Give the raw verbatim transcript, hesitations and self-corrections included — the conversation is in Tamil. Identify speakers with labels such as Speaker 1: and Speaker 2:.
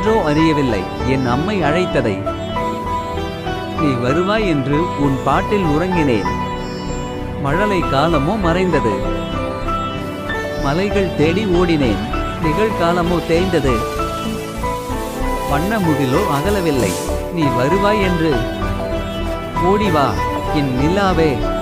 Speaker 1: என்றோ அறியவில்லை என் அம்மை அழைத்ததை. நீ வருவாய் என்று உன் பாட்டில் உறங்கினேன். மழலை காலமோ மறைந்தது. மலைகள் தேடி ஓடினேன். நிகழ்காலமோ தேய்ந்தது. வண்ண முகிலோ அகலவில்லை. நீ வருவாய் என்று. ஓடிவா என் நிலாவே.